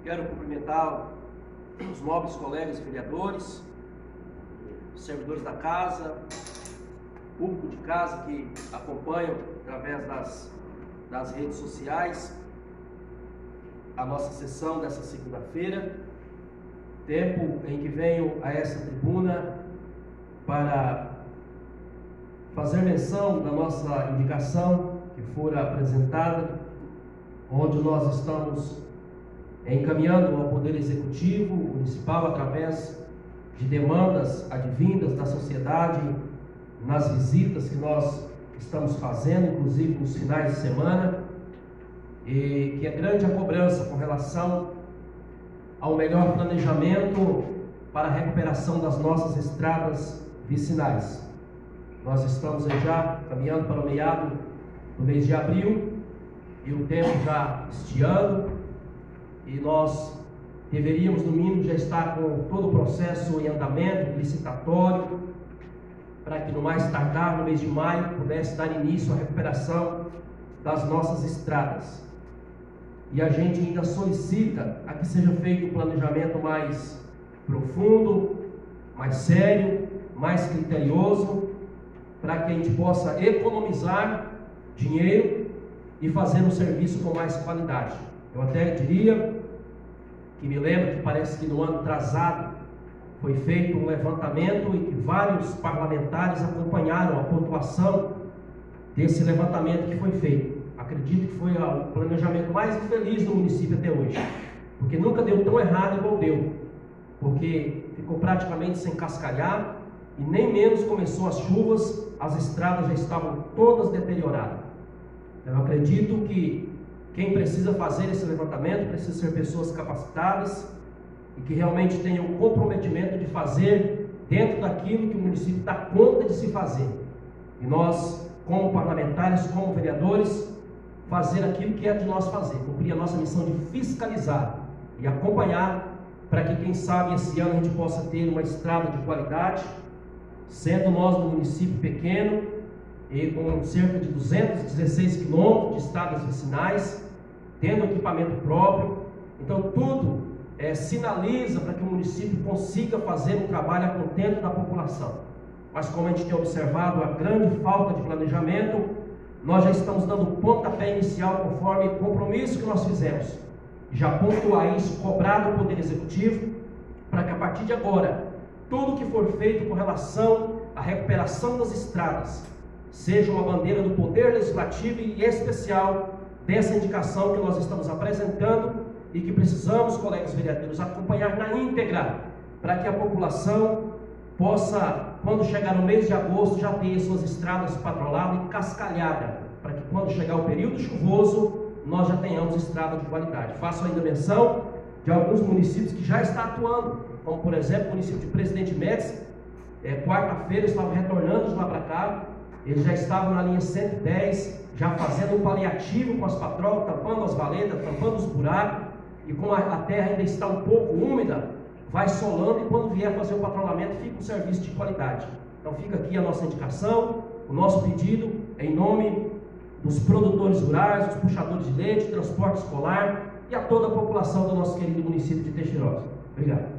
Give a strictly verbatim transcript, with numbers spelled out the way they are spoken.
Quero cumprimentar os nobres colegas vereadores, servidores da casa, público de casa que acompanham através das, das redes sociais a nossa sessão dessa segunda-feira, tempo em que venho a essa tribuna para fazer menção da nossa indicação que fora apresentada, onde nós estamos encaminhando ao Poder Executivo Municipal através de demandas advindas da sociedade nas visitas que nós estamos fazendo, inclusive nos finais de semana, e que é grande a cobrança com relação ao melhor planejamento para a recuperação das nossas estradas vicinais. Nós estamos já caminhando para o meado do mês de abril e o tempo já estiando, e nós deveríamos no mínimo já estar com todo o processo em andamento licitatório para que no mais tardar no mês de maio pudesse dar início à recuperação das nossas estradas. E a gente ainda solicita a que seja feito um planejamento mais profundo, mais sério, mais criterioso, para que a gente possa economizar dinheiro e fazer um serviço com mais qualidade. Eu até diria que me lembro que parece que no ano atrasado foi feito um levantamento e que vários parlamentares acompanharam a pontuação desse levantamento que foi feito. Acredito que foi o planejamento mais infeliz do município até hoje, porque nunca deu tão errado igual deu, porque ficou praticamente sem cascalhar e nem menos começou as chuvas, as estradas já estavam todas deterioradas. Eu acredito que quem precisa fazer esse levantamento precisa ser pessoas capacitadas e que realmente tenham o comprometimento de fazer dentro daquilo que o município dá conta de se fazer. E nós, como parlamentares, como vereadores, fazer aquilo que é de nós fazer, cumprir a nossa missão de fiscalizar e acompanhar para que, quem sabe, esse ano a gente possa ter uma estrada de qualidade, sendo nós um município pequeno e com cerca de duzentos e dezesseis quilômetros de estradas vicinais, tendo equipamento próprio. Então tudo é, sinaliza para que o município consiga fazer um trabalho a contento da população. Mas como a gente tem observado a grande falta de planejamento, nós já estamos dando o pontapé inicial conforme o compromisso que nós fizemos. Já pontuar isso, cobrar do Poder Executivo, para que a partir de agora, tudo que for feito com relação à recuperação das estradas, seja uma bandeira do Poder Legislativo e em especial dessa indicação que nós estamos apresentando e que precisamos, colegas vereadores, acompanhar na íntegra, para que a população possa, quando chegar no mês de agosto, já ter suas estradas patroladas e cascalhadas, para que quando chegar o período chuvoso, nós já tenhamos estrada de qualidade. Faço ainda menção de alguns municípios que já estão atuando, como por exemplo o município de Presidente Médici. É, quarta-feira estavam retornando de lá para cá, eles já estavam na linha cento e dez, já fazendo um paliativo com as patrolas, tampando as valetas, tampando os buracos, e como a, a terra ainda está um pouco úmida, vai solando, e quando vier fazer o patrulhamento fica um serviço de qualidade. Então fica aqui a nossa indicação, o nosso pedido em nome dos produtores rurais, dos puxadores de leite, transporte escolar e a toda a população do nosso querido município de Teixeirosa. Obrigado.